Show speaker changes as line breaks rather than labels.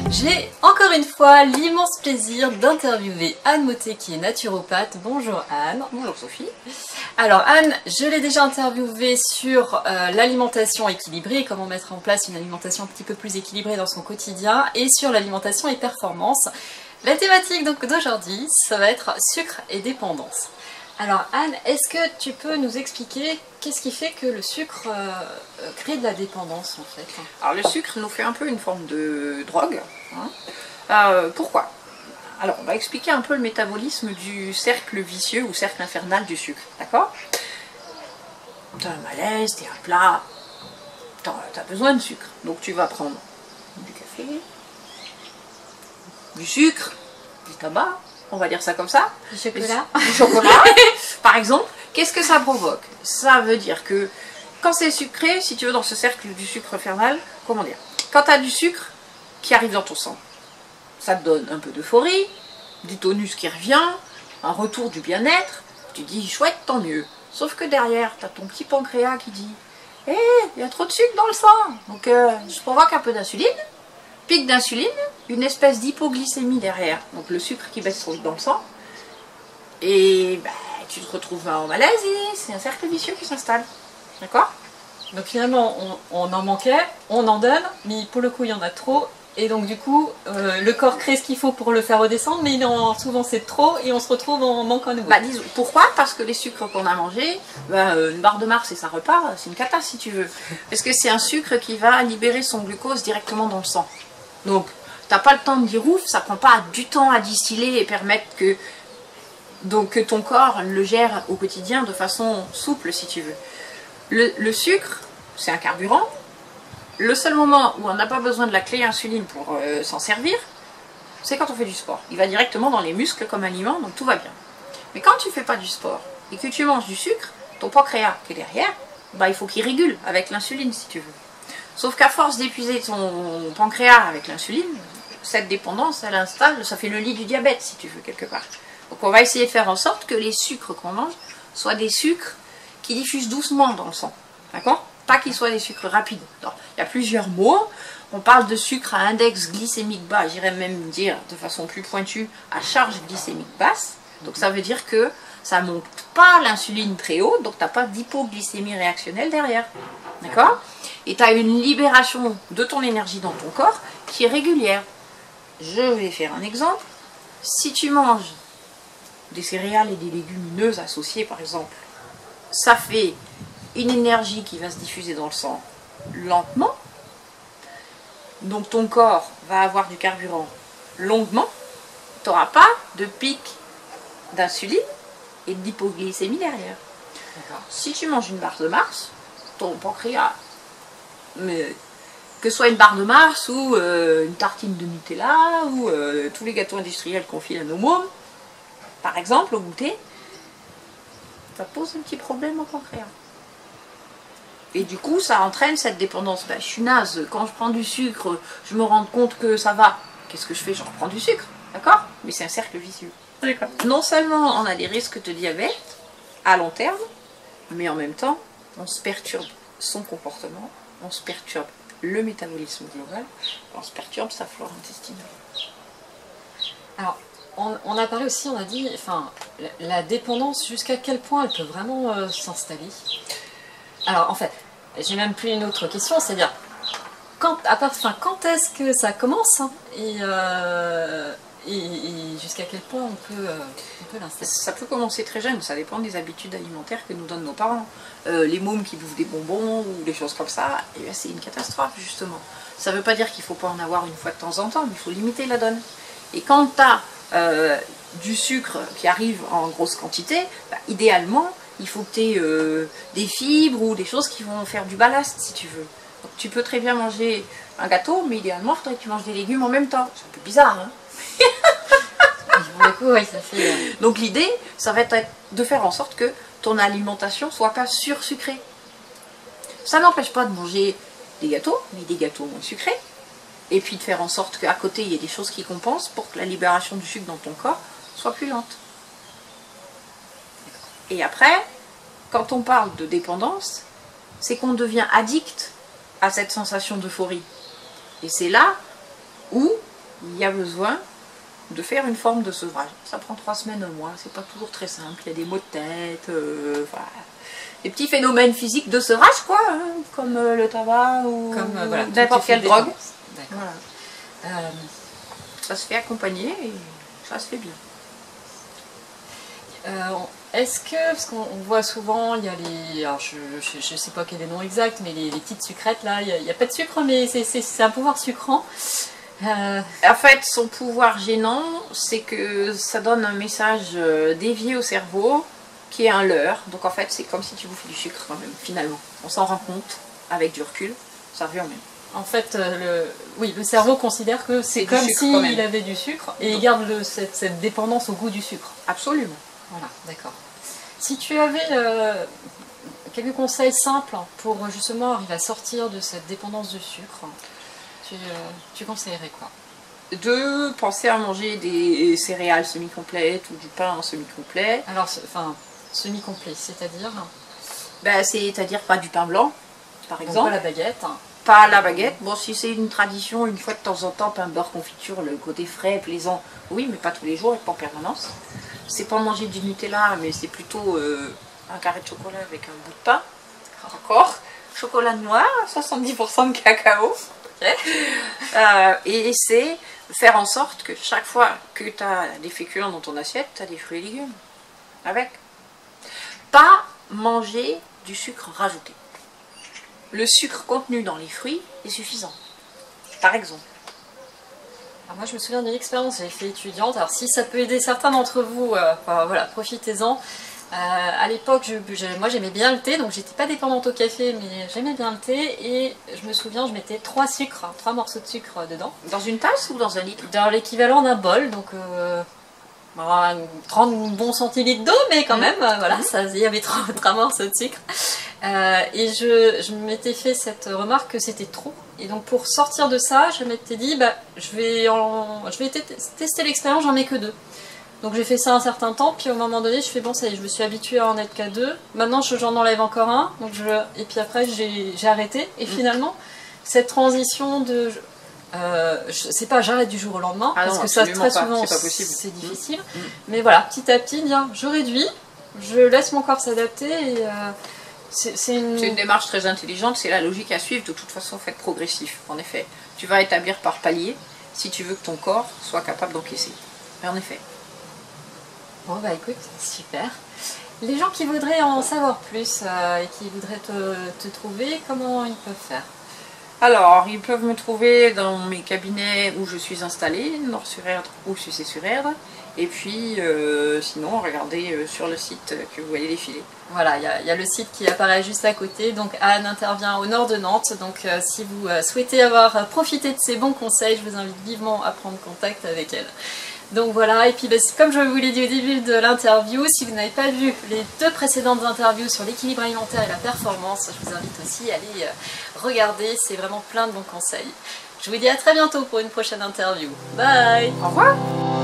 J'ai encore une fois l'immense plaisir d'interviewer Anne Mottet qui est naturopathe. Bonjour Anne.
Bonjour Sophie.
Alors Anne, je l'ai déjà interviewée sur l'alimentation équilibrée, comment mettre en place une alimentation un petit peu plus équilibrée dans son quotidien, et sur l'alimentation et performance. La thématique donc d'aujourd'hui, ça va être sucre et dépendance. Alors Anne, est-ce que tu peux nous expliquer qu'est-ce qui fait que le sucre crée de la dépendance en fait?
Alors le sucre nous fait un peu une forme de drogue. Hein. Pourquoi? Alors on va expliquer un peu le métabolisme du cercle vicieux ou cercle infernal du sucre. D'accord? T'as un malaise, t'es à plat, t'as besoin de sucre. Donc tu vas prendre du café, du sucre, du tabac, on va dire ça comme ça.
Du chocolat.
Du chocolat, par exemple. Qu'est-ce que ça provoque? Ça veut dire que quand c'est sucré, si tu veux, dans ce cercle du sucre infernal, comment dire? Quand tu as du sucre qui arrive dans ton sang, ça te donne un peu d'euphorie, du tonus qui revient, un retour du bien-être, tu dis chouette, tant mieux. Sauf que derrière, tu as ton petit pancréas qui dit hé, il y a trop de sucre dans le sang, donc je provoque un peu d'insuline, pic d'insuline, une espèce d'hypoglycémie derrière, donc le sucre qui baisse trop vite dans le sang, et bah, tu te retrouves en malaise et c'est un cercle vicieux qui s'installe. D'accord?
Donc finalement, on en manquait, on en donne, mais pour le coup, il y en a trop. Et donc du coup, le corps crée ce qu'il faut pour le faire redescendre, mais souvent c'est trop et on se retrouve en manquant à nouveau.
Bah, disons, pourquoi? Parce que les sucres qu'on a mangés, une barre de Mars et ça repart, c'est une cata si tu veux. Parce que c'est un sucre qui va libérer son glucose directement dans le sang. Donc, t'as pas le temps de dire ouf, ça prend pas du temps à distiller et permettre que ton corps le gère au quotidien de façon souple si tu veux. Le sucre, c'est un carburant. Le seul moment où on n'a pas besoin de la clé insuline pour s'en servir, c'est quand on fait du sport. Il va directement dans les muscles comme aliment, donc tout va bien. Mais quand tu fais pas du sport et que tu manges du sucre, ton pancréas qui est derrière, bah, il faut qu'il régule avec l'insuline si tu veux. Sauf qu'à force d'épuiser ton pancréas avec l'insuline, cette dépendance, elle installe, ça fait le lit du diabète si tu veux quelque part. Donc on va essayer de faire en sorte que les sucres qu'on mange soient des sucres qui diffusent doucement dans le sang. D'accord? Pas qu'ils soient des sucres rapides. Non. Il y a plusieurs mots. On parle de sucre à index glycémique bas, j'irais même dire de façon plus pointue, à charge glycémique basse. Donc ça veut dire que ça ne monte pas l'insuline très haut, donc tu n'as pas d'hypoglycémie réactionnelle derrière. D'accord? Et tu as une libération de ton énergie dans ton corps qui est régulière. Je vais faire un exemple. Si tu manges des céréales et des légumineuses associées par exemple, ça fait une énergie qui va se diffuser dans le sang lentement, donc ton corps va avoir du carburant longuement, tu n'auras pas de pic d'insuline et d'hypoglycémie derrière. Si tu manges une barre de Mars, ton pancréas, que ce soit une barre de Mars ou une tartine de Nutella ou tous les gâteaux industriels qu'on file à nos mômes, par exemple au goûter, ça pose un petit problème au pancréas. Et du coup, ça entraîne cette dépendance. Ben, je suis naze, quand je prends du sucre, je me rends compte que ça va. Qu'est-ce que je fais? Je reprends du sucre, d'accord? Mais c'est un cercle vicieux. Non seulement on a des risques de diabète à long terme, mais en même temps, on se perturbe son comportement, on se perturbe le métabolisme global, on se perturbe sa flore intestinale.
Alors, on a parlé aussi, on a dit, enfin, la dépendance, jusqu'à quel point elle peut vraiment s'installer? Alors, en fait, j'ai même plus une autre question, c'est-à-dire, quand est-ce que ça commence hein, et jusqu'à quel point on peut l'installer?
Ça peut commencer très jeune, ça dépend des habitudes alimentaires que nous donnent nos parents. Les mômes qui bouffent des bonbons ou des choses comme ça, c'est une catastrophe justement. Ça ne veut pas dire qu'il ne faut pas en avoir une fois de temps en temps, mais il faut limiter la donne. Et quand tu as du sucre qui arrive en grosse quantité, bah, idéalement, il faut que tu aies des fibres ou des choses qui vont faire du ballast si tu veux. Donc, tu peux très bien manger un gâteau, mais idéalement, il faudrait que tu manges des légumes en même temps. C'est un peu bizarre, hein?
Oui, ça fait...
Donc l'idée, ça va être de faire en sorte que ton alimentation soit pas sursucrée. Ça n'empêche pas de manger des gâteaux, mais des gâteaux moins sucrés. Et puis de faire en sorte qu'à côté, il y ait des choses qui compensent pour que la libération du sucre dans ton corps soit plus lente. Et après, quand on parle de dépendance, c'est qu'on devient addict à cette sensation d'euphorie. Et c'est là où il y a besoin de faire une forme de sevrage. Ça prend 3 semaines, un mois, c'est pas toujours très simple, il y a des maux de tête, voilà. Des petits phénomènes physiques de sevrage, quoi, hein, comme le tabac ou
voilà,
n'importe quelle drogue.
Voilà.
Ça se fait accompagner et ça se fait bien.
Est-ce que, parce qu'on voit souvent, il y a les, alors je sais pas quel est le nom exact, mais les petites sucrètes là, il n'y a pas de sucre, mais c'est un pouvoir sucrant.
En fait, son pouvoir gênant, c'est que ça donne un message dévié au cerveau qui est un leurre. Donc en fait, c'est comme si tu bouffais du sucre quand même, finalement. On s'en rend compte avec du recul, ça revient au même.
En fait, le cerveau considère que c'est comme s'il avait du sucre et il garde cette dépendance au goût du sucre.
Absolument.
Voilà, d'accord. Si tu avais quelques conseils simples pour justement arriver à sortir de cette dépendance du sucre, tu conseillerais quoi?
De penser à manger des céréales semi-complètes ou du pain semi-complet.
Alors, enfin, semi-complet, c'est-à-dire
c'est-à-dire pas du pain blanc, par exemple.
Donc pas la baguette.
Pas la baguette. Bon, si c'est une tradition, une fois de temps en temps, pain beurre confiture, le côté frais, plaisant, oui, mais pas tous les jours et pas en permanence. C'est pas manger du Nutella, mais c'est plutôt un carré de chocolat avec un bout de pain. Encore. Chocolat noir, 70% de cacao. Okay. Et c'est faire en sorte que chaque fois que tu as des féculents dans ton assiette, tu as des fruits et légumes. Avec. Pas manger du sucre rajouté. Le sucre contenu dans les fruits est suffisant. Par exemple.
Alors moi je me souviens d'une expérience, j'avais fait étudiante, alors si ça peut aider certains d'entre vous, voilà, profitez-en. À l'époque, moi j'aimais bien le thé, donc j'étais pas dépendante au café, mais j'aimais bien le thé, et je me souviens, je mettais 3 morceaux de sucre dedans.
Dans une tasse ou dans un litre?
Dans l'équivalent d'un bol, donc 30 bons centilitres d'eau, mais quand même, voilà, il y avait 3 morceaux de sucre. Et je m'étais fait cette remarque que c'était trop. Et donc pour sortir de ça, je m'étais dit, je vais tester l'expérience, j'en mets que 2. Donc j'ai fait ça un certain temps, puis au moment donné, je fais bon, ça y est, je me suis habituée à en être qu'à 2. Maintenant, j'en enlève encore un, et puis après, j'ai arrêté. Et finalement, cette transition de... c'est pas j'arrête du jour au lendemain, parce que ça, très souvent, c'est difficile. Mais voilà, petit à petit, dire je réduis, je laisse mon corps s'adapter, et c'est une
démarche très intelligente, c'est la logique à suivre, de toute façon, faites progressif, en effet. Tu vas établir par palier, si tu veux que ton corps soit capable d'encaisser. Mais en effet.
Bon bah écoute, super. Les gens qui voudraient en savoir plus et qui voudraient te trouver, comment ils peuvent faire?
Alors, ils peuvent me trouver dans mes cabinets où je suis installée, Nord-sur-Erdre ou Sucé-sur-Erdre. Et puis, sinon, regardez sur le site que vous voyez défiler.
Voilà, il y a le site qui apparaît juste à côté. Donc Anne intervient au nord de Nantes. Donc si vous souhaitez avoir profité de ces bons conseils, je vous invite vivement à prendre contact avec elle. Donc voilà, et puis comme je vous l'ai dit au début de l'interview, si vous n'avez pas vu les 2 précédentes interviews sur l'équilibre alimentaire et la performance, je vous invite aussi à aller regarder, c'est vraiment plein de bons conseils. Je vous dis à très bientôt pour une prochaine interview. Bye!
Au revoir!